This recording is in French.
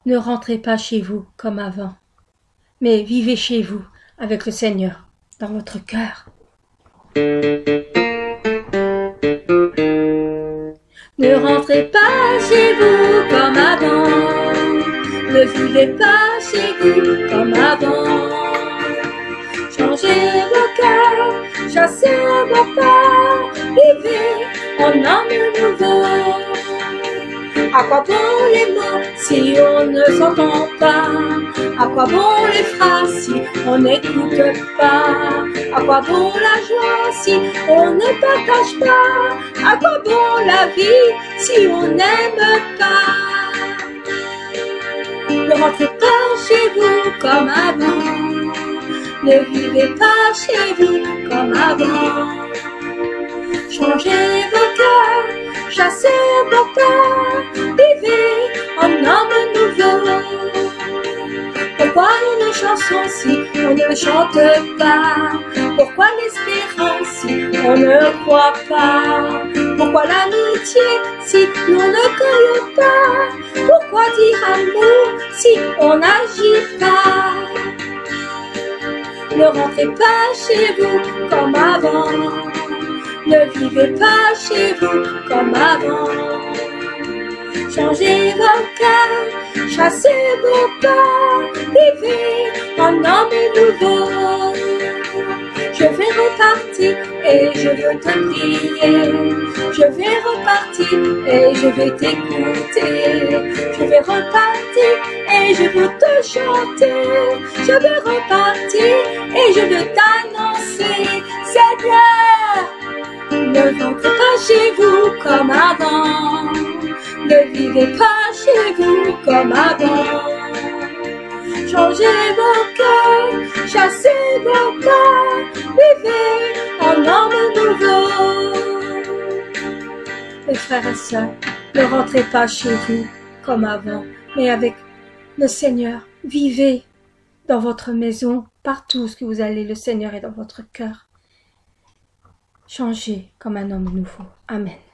Ne rentrez pas chez vous comme avant, mais vivez chez vous avec le Seigneur dans votre cœur. Ne rentrez pas chez vous comme avant, ne vivez pas chez vous comme avant. Changez vos cœurs, chassez vos peurs, vivez en homme nouveau. À quoi bon les mots si on ne s'entend pas? À quoi bon les phrases si on n'écoute pas? À quoi bon la joie si on ne partage pas? À quoi bon la vie si on n'aime pas? Ne rentrez pas chez vous comme avant, ne vivez pas chez vous comme avant. Changez vos cœurs, chassez vos peurs, vivez en homme nouveau. Pourquoi une chanson si on ne chante pas? Pourquoi l'espérance si on ne croit pas? Pourquoi l'amitié si l'on ne cueille pas? Pourquoi dire amour si on n'agit pas? Ne rentrez pas chez vous comme avant, ne vivez pas chez vous comme avant. Changez vos cœurs, chassez vos peurs, vivez en homme nouveau. Je vais repartir et je veux te prier. Je vais repartir et je vais t'écouter. Je vais repartir et je veux te chanter. Je vais repartir et je veux t'annoncer, Seigneur. Ne rentrez pas chez vous comme avant, ne vivez pas chez vous comme avant. Changez vos cœurs, chassez vos peurs, vivez en homme nouveau. Mes frères et sœurs, ne rentrez pas chez vous comme avant, mais avec le Seigneur. Vivez dans votre maison, partout où vous allez, le Seigneur est dans votre cœur. Changez comme un homme nouveau. Amen.